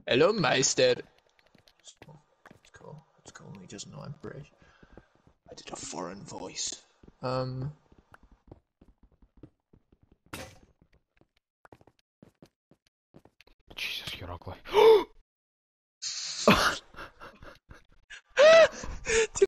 Hello, Meister. It's cool. It's cool. He doesn't know I'm British. I did a foreign voice. Jesus, you're ugly.